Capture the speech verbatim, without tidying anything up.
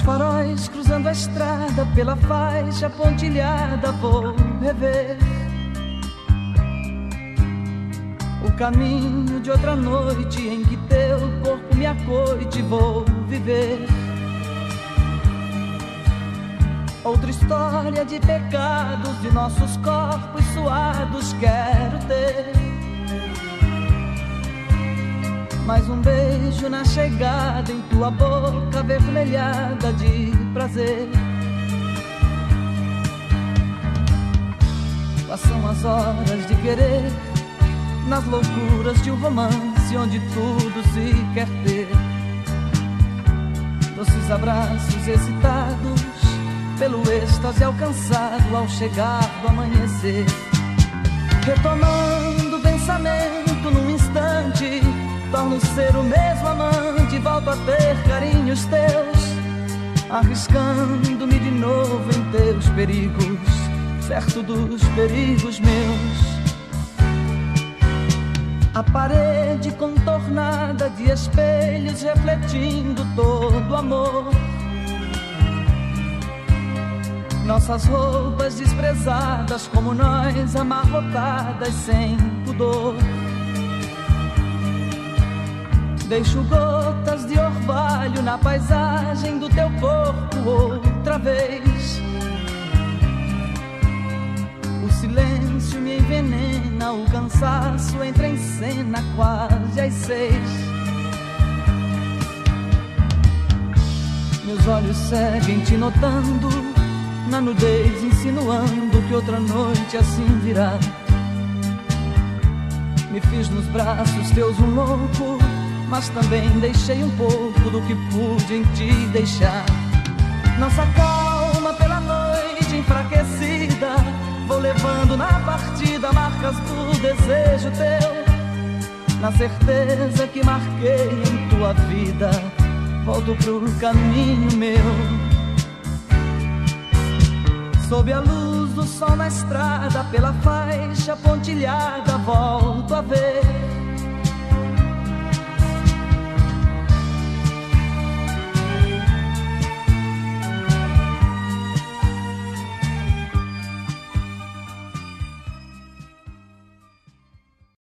faróis cruzando a estrada, pela faixa pontilhada vou rever o caminho de outra noite em que teu corpo me acoite. Vou viver outra história de pecados, de nossos corpos suados quero ter. Mais um beijo na chegada, em tua boca avermelhada de prazer. Passam as horas de querer, nas loucuras de um romance onde tudo se quer ter. Doces abraços excitados pelo êxtase alcançado ao chegar do amanhecer. Retomando o pensamento num instante, torno ser o mesmo amante, volto a ter carinhos teus, arriscando-me de novo em teus perigos, certo dos perigos meus. A parede contornada de espelhos refletindo todo o amor. Nossas roupas desprezadas como nós, amarrotadas sem pudor. Deixo gotas de orvalho na paisagem do teu corpo outra vez. O silêncio me envenena, o cansaço entra em cena quase às seis. Meus olhos seguem te notando, na nudez insinuando que outra noite assim virá. Me fiz nos braços teus um louco, mas também deixei um pouco do que pude em ti deixar. Nossa calma pela noite enfraquecida, vou levando na partida marcas do desejo teu. Na certeza que marquei em tua vida, volto pro caminho meu. Sob a luz do sol na estrada, pela faixa pontilhada, volto a ver